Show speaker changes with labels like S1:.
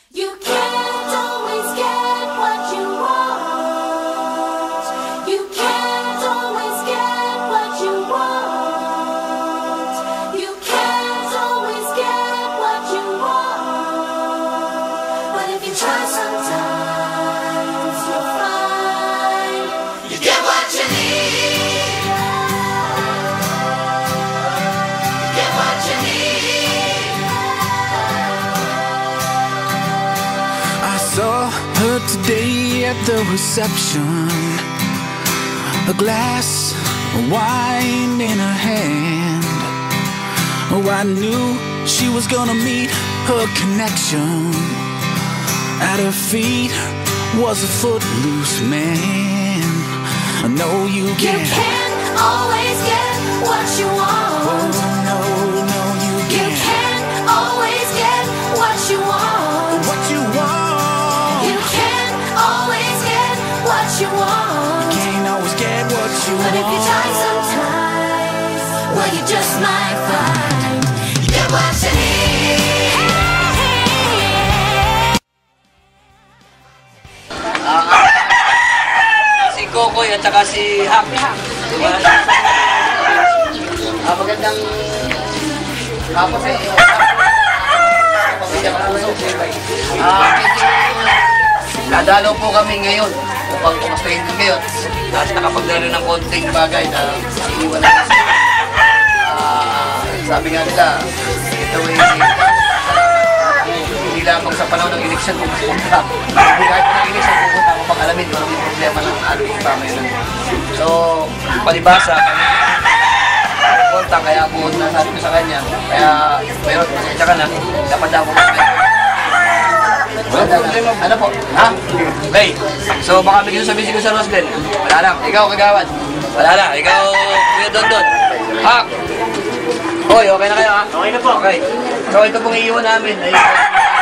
S1: You can't always get what you want. You can't always get what you want. You can't always get what you want. But if you try sometimes, you'll find you get what you need. You get what you need.
S2: I saw her today at the reception, a glass of wine in her hand. Oh, I knew she was gonna meet her connection. At her feet was a footloose man. I know you
S1: You
S2: can.
S1: can't always get what you want.
S2: Oh, no, no, you
S1: You
S2: can't.
S1: can't always get what you want.
S2: What you want,
S1: You can't always get what you want.
S2: can't always get what you
S1: But if you try
S2: want.
S1: sometimes, well, you just might find you get what you need.
S3: Si Kokoy at saka si Hap. Magandang hapon sa inyo. Nadalo po kami ngayon upang kumaskayin din kayo at nakapagdalo ng konting bagay na iiwan natin. Sabi nga nila, ito ay hindi lamang sa panahon ng eleksyon kung pupunta. Hindi kahit ng eleksyon pupunta kung pag-alamin kung ano yung problema ng ating pamayanan. So, palibasa, kontak, kaya po nasabi ko sa kanya. Kaya, mayroon, pasensya ka na, dapat daw po kayo. Ano po? Ha? Okay. So, baka bigyan sabihin ko sa Rosden. Wala lang. Ikaw, kagawad. Wala lang. Ikaw, Kuya Dondon. Ha? Hoy, okay na kayo ha? Okay na po. Okay. So, ito pong iiwan namin ay